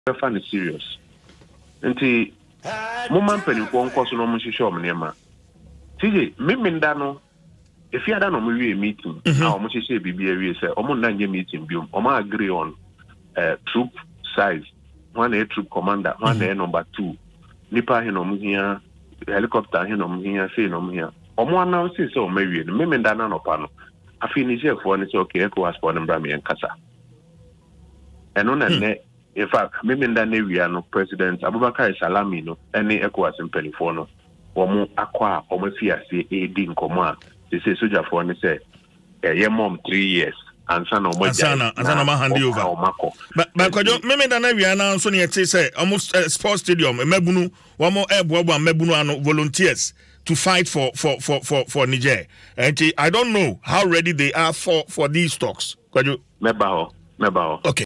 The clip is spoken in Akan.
fan is serious. Nti moment penny for nkoso no mhihwe omnema. TJ memendano if you don't know a meeting, how much you say BBA say omo nanye meeting biom. Omo agree on troop size. One a troop commander, one a number 2. Nipa hinom here, helicopter hinom here, say hinom here. Omo announce so maybe memendano no pano. I finish here for say okay, ECOWAS for them brami and kasa. And on in fact, memendane we are no President Abubakar Salami no any ECOWAS in Pelifono. Omo akwa omo fiase edin koma. They say soldier for and say your mom 3 years and son of my ma hand over. But Kojo memendane we are now so near say almost sports stadium mebunu one more airboy mebunu ano volunteers to fight for Niger. And I don't know how ready they are for these talks. Kojo Meba. Okay.